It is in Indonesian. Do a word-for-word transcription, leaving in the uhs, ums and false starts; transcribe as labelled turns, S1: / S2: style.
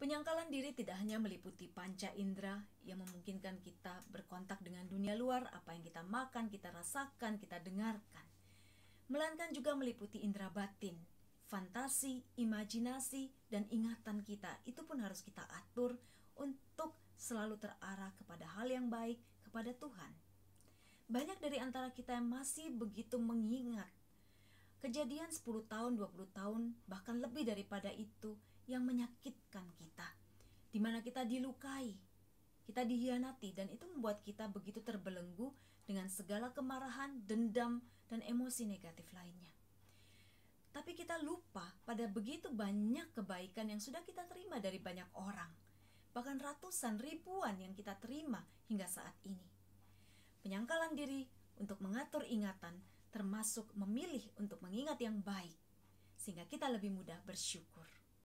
S1: Penyangkalan diri tidak hanya meliputi panca indera yang memungkinkan kita berkontak dengan dunia luar, apa yang kita makan, kita rasakan, kita dengarkan. Melainkan juga meliputi indera batin, fantasi, imajinasi, dan ingatan kita. Itu pun harus kita atur untuk selalu terarah kepada hal yang baik, kepada Tuhan. Banyak dari antara kita yang masih begitu mengingat kejadian sepuluh tahun, dua puluh tahun, bahkan lebih daripada itu yang menyakitkan kita, di mana kita dilukai, kita dihianati, dan itu membuat kita begitu terbelenggu dengan segala kemarahan, dendam, dan emosi negatif lainnya. Tapi kita lupa pada begitu banyak kebaikan yang sudah kita terima dari banyak orang, bahkan ratusan ribuan yang kita terima hingga saat ini. Penyangkalan diri untuk mengatur ingatan termasuk memilih untuk mengingat yang baik, sehingga kita lebih mudah bersyukur.